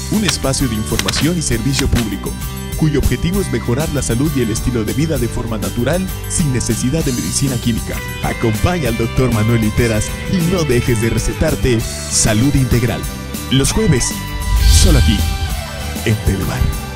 un espacio de información y servicio público, cuyo objetivo es mejorar la salud y el estilo de vida de forma natural, sin necesidad de medicina química. Acompaña al Dr. Manuel Literas y no dejes de recetarte Salud Integral. Los jueves, solo aquí, en Telebar.